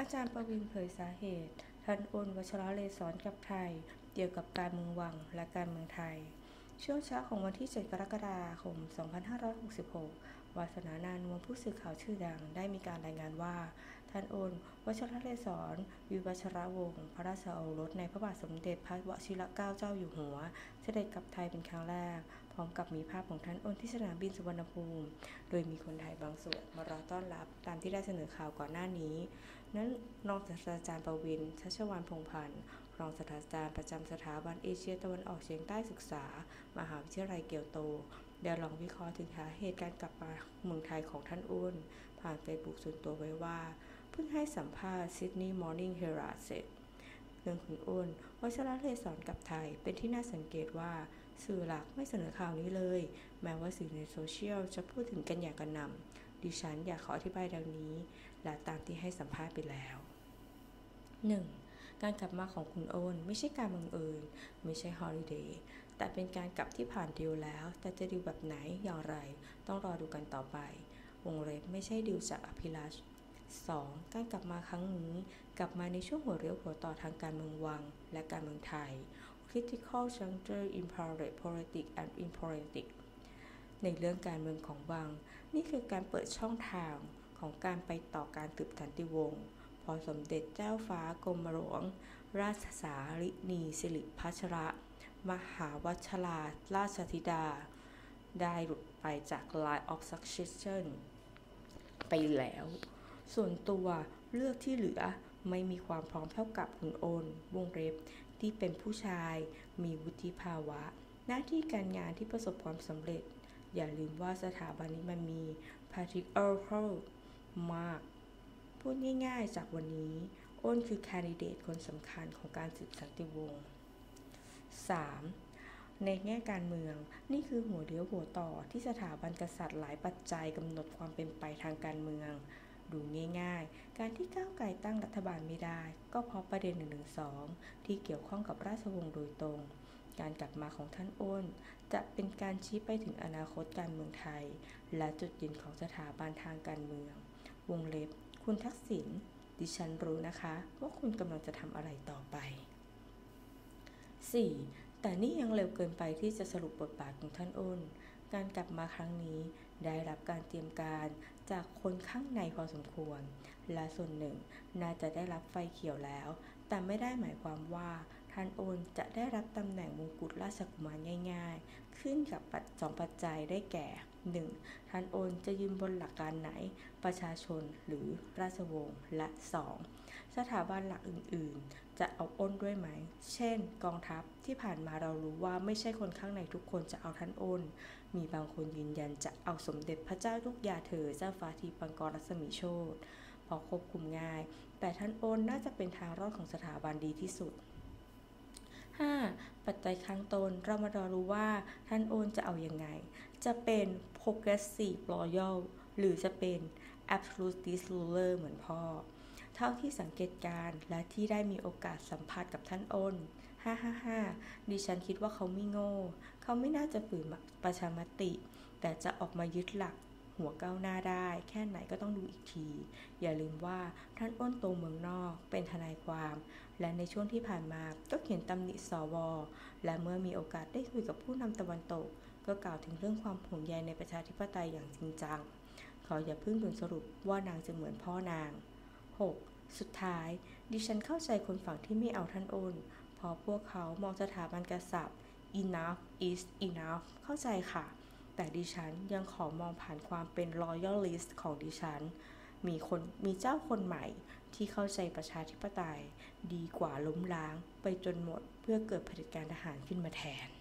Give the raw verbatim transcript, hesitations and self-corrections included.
อาจารย์ประวินเผยสาเหตุท่านอ้นวชรเลศรกับไทยเกี่ยวกับการเมืองวังและการเมืองไทยช่วงเช้าของวันที่เจ็ดกรกฎาคมสองพันห้าร้อยหกสิบหกวาสนานานวงผู้สื่อข่าวชื่อดังได้มีการรายงานว่าท่านอ้นวชรเลศรวิวัชรวงศ์พระราชโอรสในพระบาทสมเด็จพระวชิรเกล้าเจ้าอยู่หัวเสด็จกลับไทยเป็นครั้งแรกพร้อมกับมีภาพของท่านอ้นที่สนามบินสุวรรณภูมิโดยมีคนไทยบางส่วนมารอต้อนรับตามที่ได้เสนอข่าวก่อนหน้านี้นั้นรองศาสตราจารย์ประวิน ชัชวาลพงษ์พันธ์รองศาสตราจารย์ประจำสถาบันเอเชียตะวันออกเฉียงใต้ศึกษามหาวิทยาลัยเกียวโตได้ลองวิเคราะห์ถึงสาเหตุการกลับมาเมืองไทยของท่านอ้นผ่านเฟซบุ๊กส่วนตัวไว้ว่าเพิ่งให้สัมภาษณ์ซิดนีย์มอร์นิ่งเฮราล์ดเสร็จเรื่องคุณอ้นวชรเลศรกับไทยเป็นที่น่าสังเกตว่าสื่อหลักไม่เสนอข่าวนี้เลยแม้ว่าสื่อในโซเชียลจะพูดถึงกันอย่างกระหน่ำดิฉันอยากขออธิบายดังนี้และตามที่ให้สัมภาษณ์ไปแล้ว หนึ่ง. การกลับมาของคุณอ้นไม่ใช่การบังเอิญไม่ใช่ฮอลิเดย์แต่เป็นการกลับที่ผ่านดีลแล้วแต่จะดีลแบบไหนอย่างไรต้องรอดูกันต่อไปวงเล็บไม่ใช่ดีลจากอภิลักษ์ สอง. การกลับมาครั้งนี้กลับมาในช่วงหัวเรี่ยวหัวต่อทางการเมืองวังและการเมืองไทย Critical Juncture in Politics and in Politics ในเรื่องการเมืองของวังนี่คือการเปิดช่องทางของการไปต่อการสืบสันติวงศ์พอสมเด็จเจ้าฟ้ากรมหลวงราชสารินีสิริพัชรมหาวชราราชธิดาได้หลุดไปจาก Line of Succession ไปแล้วส่วนตัวเลือกที่เหลือไม่มีความพร้อมเท่ากับคุณโอนวงเล็บที่เป็นผู้ชายมีวุฒิภาวะหน้าที่การงานที่ประสบความสำเร็จอย่าลืมว่าสถาบันนี้มันมี patriarchal มากพูดง่ายๆจากวันนี้อ้นคือแคนดิเดตคนสำคัญของการสืบสันติวงศ์ สาม. ในแง่การเมืองนี่คือหัวเรี่ยวหัวต่อที่สถาบันกษัตริย์หลายปัจจัยกำหนดความเป็นไปทางการเมืองดูง่ายๆการที่ก้าวไกลตั้งรัฐบาลไม่ได้ก็เพราะประเด็นหนึ่งหนึ่งสองที่เกี่ยวข้องกับราชวงศ์โดยตรงการกลับมาของท่านอ้นจะเป็นการชี้ไปถึงอนาคตการเมืองไทยและจุดยืนของสถาบันทางการเมืองวงเล็บคุณทักษิณดิฉันรู้นะคะว่าคุณกำลังจะทำอะไรต่อไป สี่. แต่นี่ยังเร็วเกินไปที่จะสรุปบทบาทของท่านอ้นการกลับมาครั้งนี้ได้รับการเตรียมการจากคนข้างในพอสมควรและส่วนหนึ่งน่าจะได้รับไฟเขียวแล้วแต่ไม่ได้หมายความว่าท่านอ้นจะได้รับตำแหน่งมงกุฎราชกุมารง่ายๆขึ้นกับสองปัจจัยได้แก่ หนึ่ง. ท่านอ้นจะยืนบนหลักการไหนประชาชนหรือราชวงศ์และ สอง. สถาบันหลักอื่นๆจะเอาอ้นด้วยไหมเช่นกองทัพที่ผ่านมาเรารู้ว่าไม่ใช่คนข้างในทุกคนจะเอาท่านอ้นมีบางคนยืนยันจะเอาสมเด็จพระเจ้าลูกยาเธอเจ้าฟ้าทีปังกรรัศมีโชติเพราะควบคุมง่ายแต่ท่านอ้นน่าจะเป็นทางรอดของสถาบันดีที่สุด ห้า. ปัจจัยข้างต้นเรามารอรู้ว่าท่านโอนจะเอายังไงจะเป็น progressive loyal หรือจะเป็น absolutist ruler เหมือนพ่อเท่าที่สังเกตการและที่ได้มีโอกาสสัมผัสกับท่านอ้นฮ่าฮ่าฮ่าดิฉันคิดว่าเขาไม่โง่เขาไม่น่าจะฝืนประชามติแต่จะออกมายึดหลักหัวก้าวหน้าได้แค่ไหนก็ต้องดูอีกทีอย่าลืมว่าท่านอ้นโตเมืองนอกเป็นทนายความและในช่วงที่ผ่านมาก็เขียนตำหนิสวและเมื่อมีโอกาสได้คุยกับผู้นำตะวันตกก็กล่าวถึงเรื่องความห่วงใยในประชาธิปไตยอย่างจริงจังขออย่าเพิ่งด่วนสรุปว่านางจะเหมือนพ่อนาง หก. สุดท้ายดิฉันเข้าใจคนฝั่งที่ไม่เอาท่านอ้นเพราะพวกเขามองสถาบันกษัตริย์ enough is enough เข้าใจค่ะแต่ดิฉันยังขอมองผ่านความเป็น loyalist ของดิฉันมีคนมีเจ้าคนใหม่ที่เข้าใจประชาธิปไตยดีกว่าล้มล้างไปจนหมดเพื่อเกิดเผด็จการทหารขึ้นมาแทน